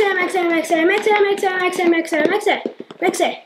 it, mix it, mix it, mix it, mix it, mix it, mix it, mix it, mix it.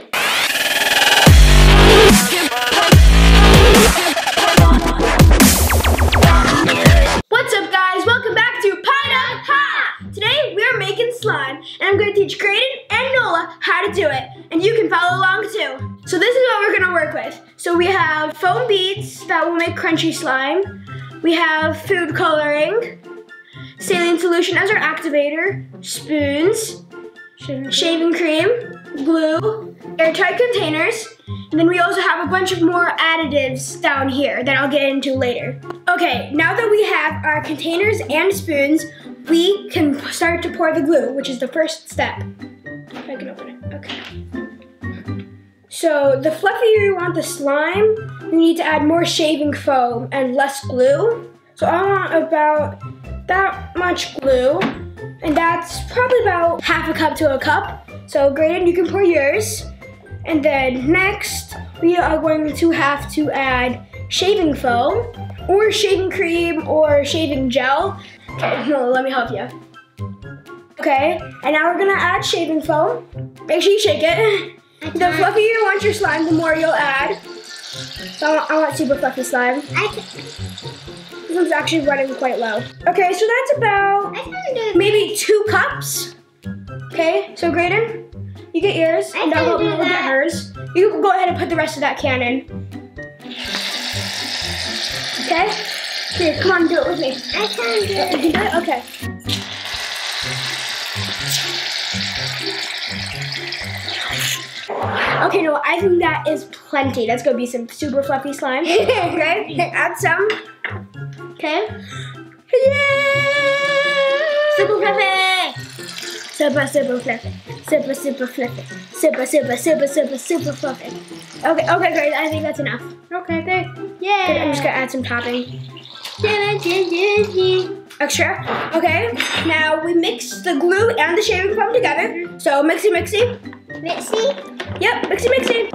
What's up, guys? Welcome back to PieDuckPop. Today we're making slime, and I'm going to teach Graydon and Nola how to do it, and you can follow along too. So this is what we're going to work with. So we have foam beads that will make crunchy slime. We have food coloring, saline solution as our activator, spoons, shaving cream, glue, airtight containers, and then we also have a bunch of more additives down here that I'll get into later. Okay, now that we have our containers and spoons, we can start to pour the glue, which is the first step. If I can open it, okay. So the fluffier you want the slime, you need to add more shaving foam and less glue. So I want about that much glue, and that's probably about half a cup to a cup. So Graydon, you can pour yours. And then next, we are going to have to add shaving foam, or shaving cream, or shaving gel. Okay, no, let me help you. Okay, and now we're gonna add shaving foam. Make sure you shake it. The fluffier you want your slime, the more you'll add. So I want super fluffy slime. This one's actually running quite low. Okay, so that's about maybe 2 cups. Okay, so Graydon, you get yours, and I'll get hers. You can go ahead and put the rest of that can in. Okay? Here, come on, do it with me. I can't do it. You can do it? Okay. Okay, no, I think that is plenty. That's gonna be some super fluffy slime. Okay, add some. Okay. Yeah! Super fluffy! Super, super fluffy. Super, super fluffy. Super, super, super, super, super fluffy. Okay, okay, great. I think that's enough. Okay, great. Yeah. Good, I'm just gonna add some topping. Extra. Okay, now we mix the glue and the shaving foam together. So mixy, mixy. Mixy? Yep, mixy, mixy.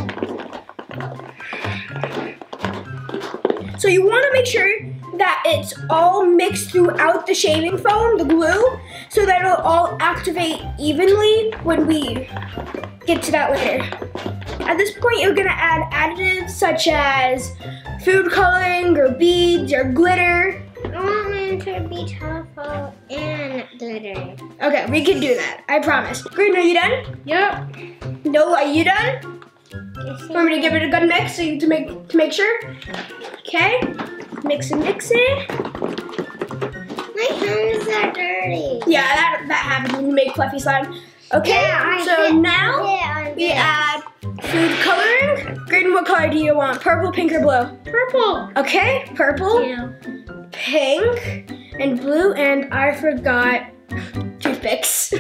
So you want to make sure that it's all mixed throughout the shaving foam, the glue, so that it'll all activate evenly when we get to that later. At this point, you're gonna add additives such as food coloring or beads or glitter. I want mine to be colorful and glittery. Okay, we can do that, I promise. Green, are you done? Yep. No, are you done? Want me to give it a good mix so to make sure? Okay, mix and mix it. My hands are dirty. Yeah, that happens when you make fluffy slime. Okay, Yeah, so now we add food coloring. Graydon, what color do you want? Purple, pink, or blue? Purple. Okay, purple, Yeah. pink, and blue, and I forgot toothpicks.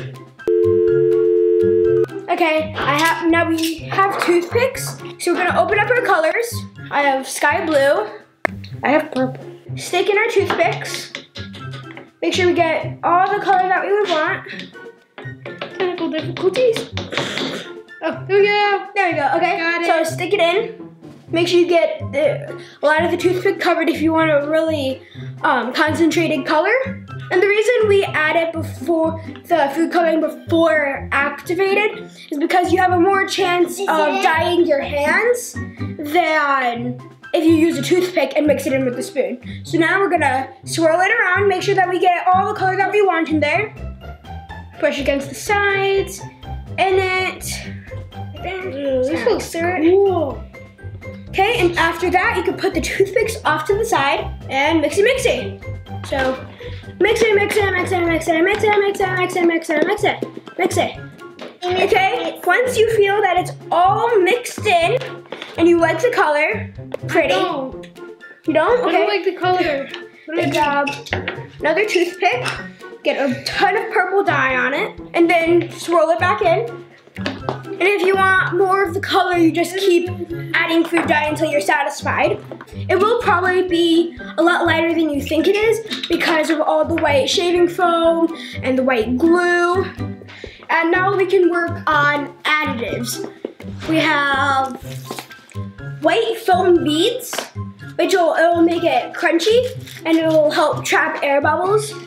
Okay, now we have toothpicks. So we're gonna open up our colors. I have sky blue. I have purple. Stick in our toothpicks. Make sure we get all the color that we would want. Technical difficulties. Oh, there we go. There we go, okay. Got it. So stick it in. Make sure you get a lot of the toothpick covered if you want a really concentrated color. And the reason we add it before the food coloring before activated is because you have a more chance of dyeing your hands than if you use a toothpick and mix it in with the spoon. So now we're gonna swirl it around, make sure that we get all the color that we want in there. Push against the sides, in it. Ooh, this looks cool. Okay, and after that, you can put the toothpicks off to the side and mixy mixy. So, mix it, mix it, mix it, mix it, mix it, mix it, mix it, mix it, mix it, mix it. Okay, once you feel that it's all mixed in and you like the color, pretty. You don't? Okay. I don't like the color. Good job. Another toothpick. Get a ton of purple dye on it, and then swirl it back in. And if you want more of the color, you just keep adding food dye until you're satisfied. It will probably be a lot lighter than you think it is because of all the white shaving foam and the white glue. And now we can work on additives. We have white foam beads, which it'll make it crunchy and it will help trap air bubbles.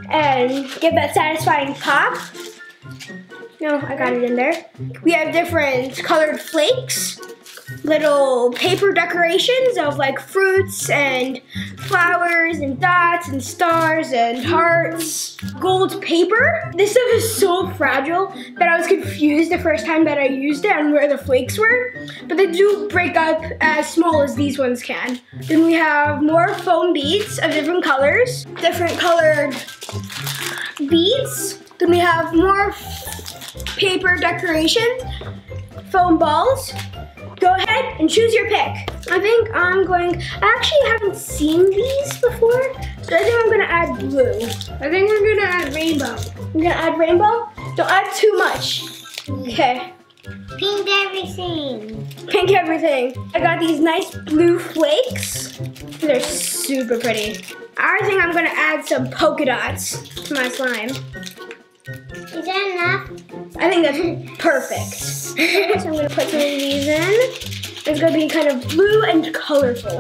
and give that satisfying pop. No, I got it in there. We have different colored flakes, little paper decorations of like fruits and flowers and dots and stars and hearts. Gold paper. This stuff is so fragile that I was confused the first time that I used it on where the flakes were, but they do break up as small as these ones can. Then we have more foam beads of different colors, different colored beads. Then we have more paper decorations, foam balls. Go ahead and choose your pick. I think I actually haven't seen these before, so I think I'm gonna add blue. I think we're gonna add rainbow. We're gonna add rainbow? Don't add too much. Okay. Pink everything. Pink everything. I got these nice blue flakes. They're super pretty. I think I'm gonna add some polka dots to my slime. Is that enough? I think that's perfect. So I'm gonna put some of these in. It's gonna be kind of blue and colorful.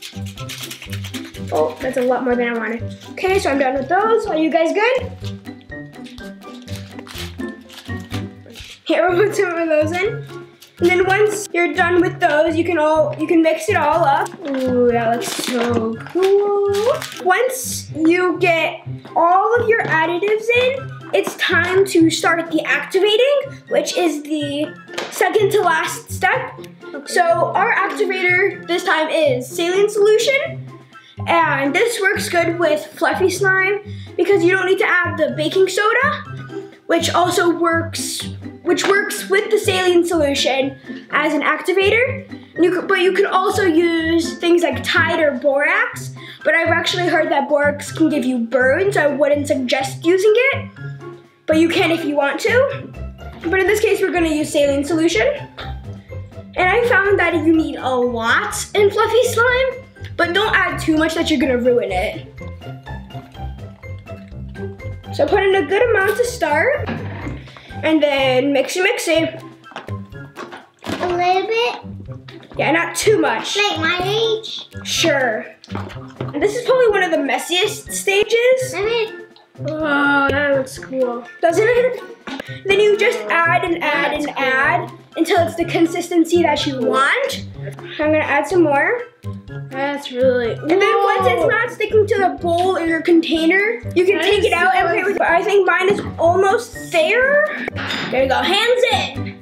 Oh, that's a lot more than I wanted. Okay, so I'm done with those. Are you guys good? Here, we'll put some of those in. And then once you're done with those, you can mix it all up. Ooh, that looks so cool. Once you get all of your additives in, it's time to start the activating, which is the second to last step. So our activator this time is saline solution, and this works good with fluffy slime because you don't need to add the baking soda, which works with the saline solution as an activator. But you can also use things like Tide or borax, but I've actually heard that borax can give you burns, so I wouldn't suggest using it. But you can if you want to. But in this case, we're gonna use saline solution. And I found that you need a lot in fluffy slime, but don't add too much that you're gonna ruin it. So put in a good amount to start, and then mix it. A little bit? Yeah, not too much. Like my age? Sure. And this is probably one of the messiest stages. Oh, that looks cool. Doesn't it? Then you just add and add and add until it's the consistency that you want. I'm gonna add some more. That's really, and then once it's not sticking to the bowl or your container, you can take it out and play with it. I think mine is almost there. There you go, hands in.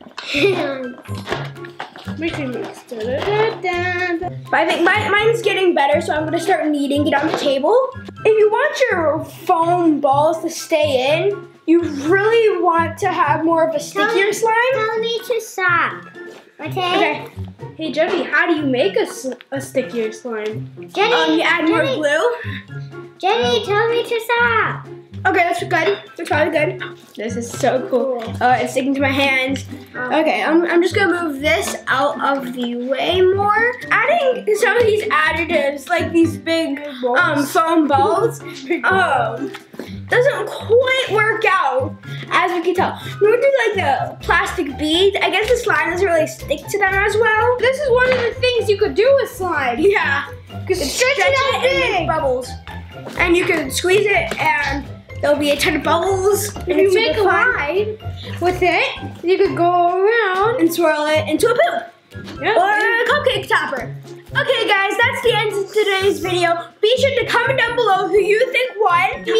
We can mix it. But I think mine's getting better, so I'm gonna start kneading it on the table. If you want your foam balls to stay in, you really want to have more of a stickier slime. Tell me to stop. Okay? Hey Jenny, how do you make a stickier slime? Jenny, you add more glue. Jenny, tell me to stop. Okay, that's good. That's probably good. This is so cool. It's sticking to my hands. Okay, I'm just gonna move this out of the way more. Adding some of these additives, like these big foam balls, doesn't quite work out, as we can tell. When we do like the plastic beads, I guess the slime doesn't really stick to them as well. This is one of the things you could do with slime. Yeah, you can stretch it out and make bubbles. And you can squeeze it and there'll be a ton of bubbles. If you make a line with it, you could go around and swirl it into a poop. Yep. Or a cupcake topper. Okay guys, that's the end of today's video. Be sure to comment down below who you think won. Me.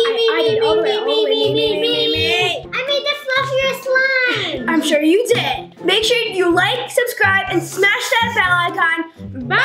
I made the fluffier slime. I'm sure you did. Make sure you like, subscribe, and smash that bell icon. Bye.